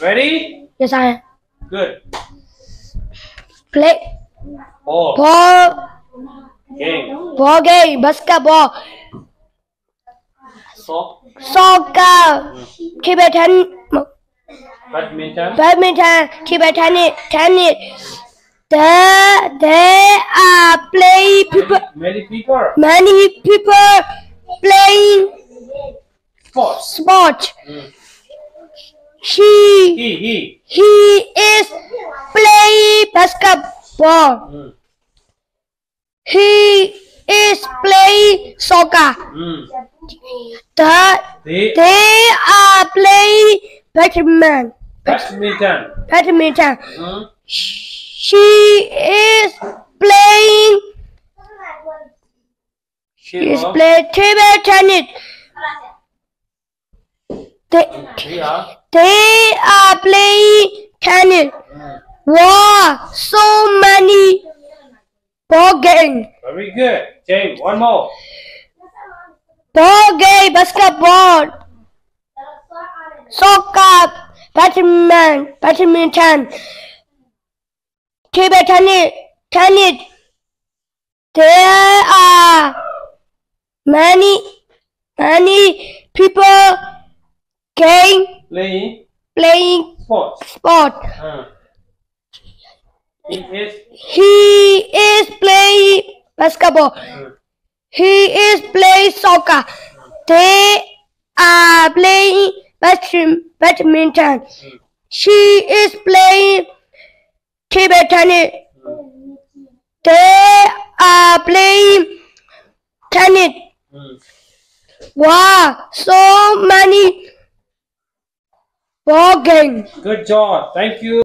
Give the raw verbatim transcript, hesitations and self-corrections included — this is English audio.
Ready? Yes, I am. Good. Play. Ball. Ball. Game. Ball game. Basketball. Sock. Soccer. Table tennis. Badminton. Badminton. Table tennis. Tennis. There, there are play people. Many people. Many people playing Sports. sport. Mm. He He. He. he is playing basketball. Mm. He is playing soccer. Mm. The, They. they are playing badminton. Badminton. Badminton. Mm. She is playing. She Is will. playing table tennis. They, They are. they are playing tennis. Mm. Wow, so many ball game. Very good. James, one more. Ball game, basketball, soccer, badminton, badminton, table tennis, tennis. There are many, many people game Playing playing sports. sport. Uh. He is. He is playing basketball. Mm. He is playing soccer. They are playing badminton. Mm. She is playing table tennis. Mm. They are playing tennis. Mm. Wow, so many ball games. Good job. Thank you.